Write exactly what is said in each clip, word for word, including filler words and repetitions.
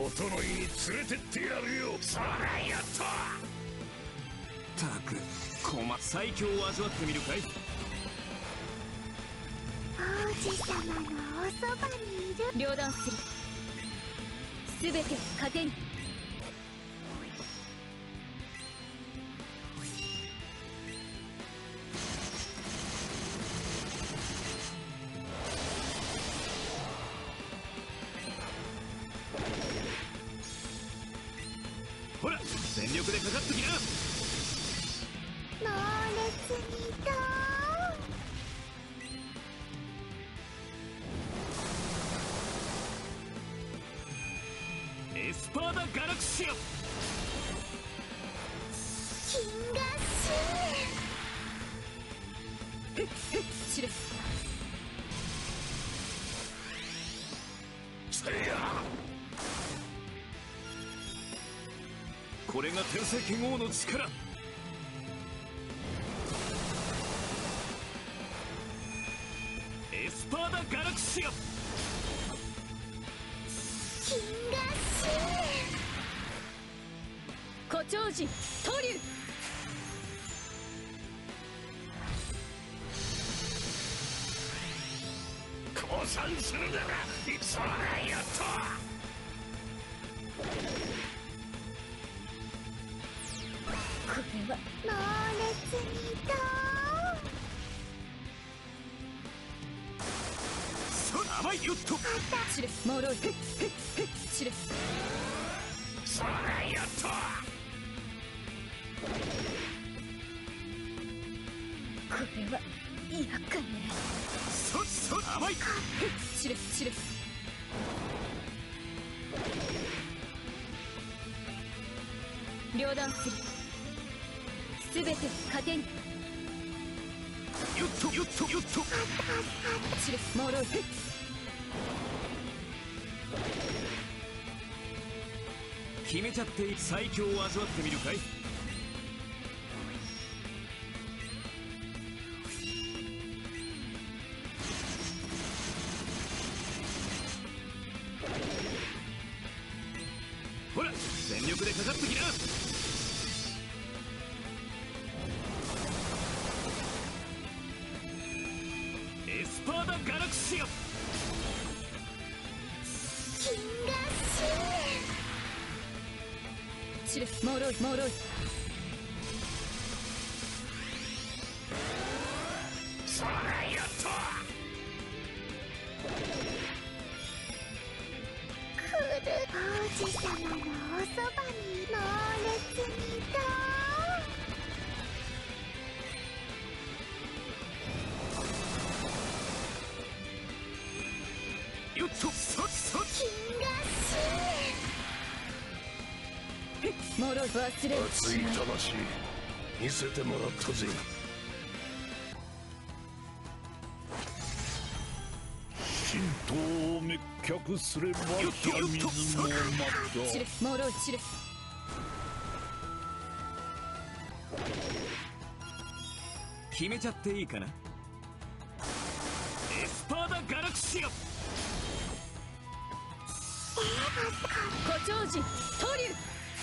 整いに連れてってやるよ。そらやっと。 たく困最強を味わってみるかい。 王子様のおそばにいる。 両断する。すべてを糧に。 ほら全力でかかってきな。 猛烈にドーン。エスパーダ・ガラクシア。 金河へっへっ散れ。 せや。 これが天聖剣王の力。エスパーダ・ガラクシア。 金河胡蝶人闘竜。 降参するならそらやっと。 これは猛烈にドーン。 甘いよっと。 散れ。もろい。へっへっへっ散れ。 そらやっと。 これは厄介ね。 そそ甘い。 へっ散れ散れ。両断する。すべてを糧に。 よっとよっとよっと。 散れ。もろい。へっ決めちゃっていい。最強を味わってみるかい。ほら全力でかかってきな。エスパーダ・ガラクシア。 金河散れ。もろいもろい。 そらやっと。 来る。王子様のおそばに猛烈にドーン。 よっとそそ。 金河へっもろい。忘れは熱いしない。 魂見せてもらったぜ。 神道を滅却すれば冷水もま散れ。もろい散れ。 決めちゃっていいかな。エスパーダ・ガラクシア。 胡蝶人闘竜。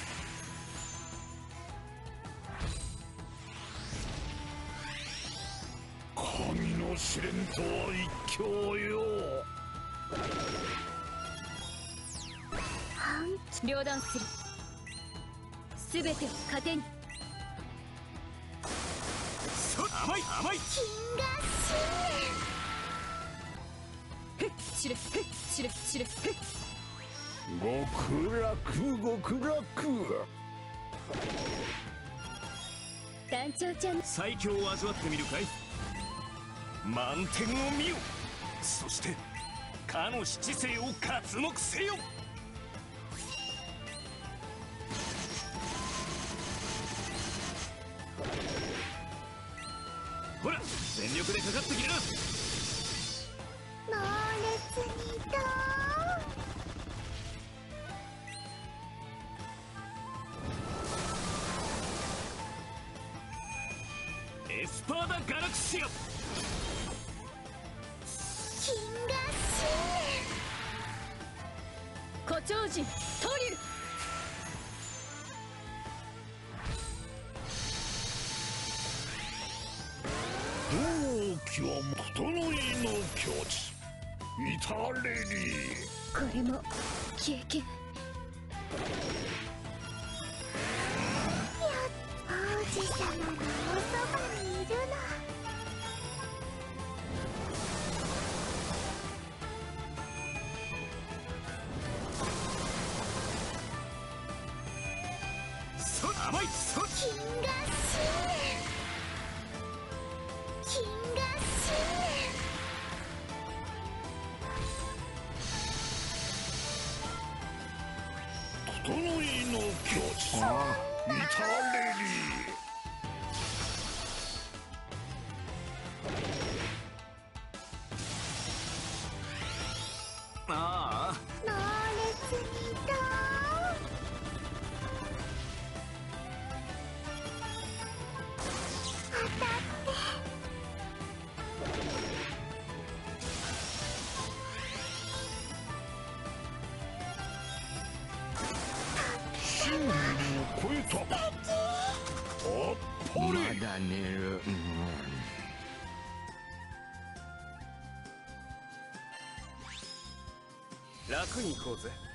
神の試練とは一興よ。 両断する。すべてを糧に。 そ甘い甘い。 金河へっ散れ。へっ散れ散れ。へっ極楽極楽。 団長ちゃん。 最強を味わってみるかい。満点を見よ。そしてかの七星を刮目せよ。ほら全力でかかってきな。 猛烈にドーン。 エスパーダ・ガラクシア。 金河胡超人闘竜。 どう極む整いの境地至れり。 これも経験。 王子様のおそばにいるの。 そ甘いそ金河新年、金河新年。 整いの境地至れり。 ああ猛烈にドーン。当たって真理を超えた。あっぱれ。 まだ寝る、うん楽に行こうぜ。